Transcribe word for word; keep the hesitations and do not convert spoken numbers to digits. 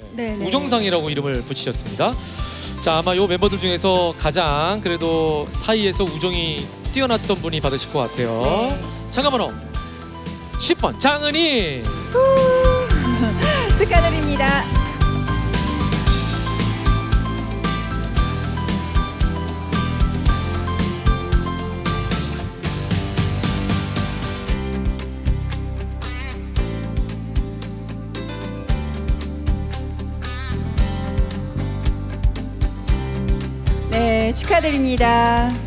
네네. 우정상이라고 이름을 붙이셨습니다. 자, 아마 요 멤버들 중에서 가장 그래도 사이에서 우정이 뛰어났던 분이 받으실 것 같아요. 네. 참가번호 십 번 장은희. 축하드립니다. 네, 축하드립니다.